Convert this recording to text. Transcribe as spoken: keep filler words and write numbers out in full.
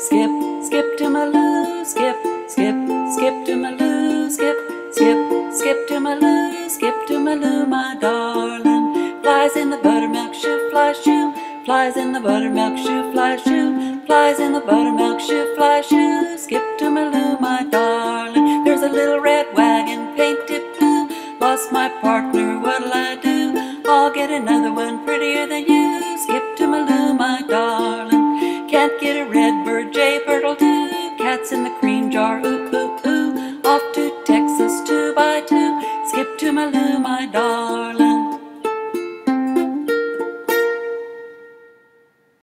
skip, skip to my loo, skip, skip, skip to my loo, skip, skip, skip to my loo, skip to my loo, my darling. Flies in the buttermilk shoe, fly shoe, flies in the buttermilk shoe, fly shoe, flies in the buttermilk shoe, fly shoe, skip to my loo, my darling. There's a little red wagon painted blue, lost my partner, what'll I do? I'll get another one prettier than you, skip to my loo, my darling. Can't get a red bird, jaybird do, cats in the cream jar, ooh, ooh, ooh, off to Texas two by two, skip to my loo, my darling.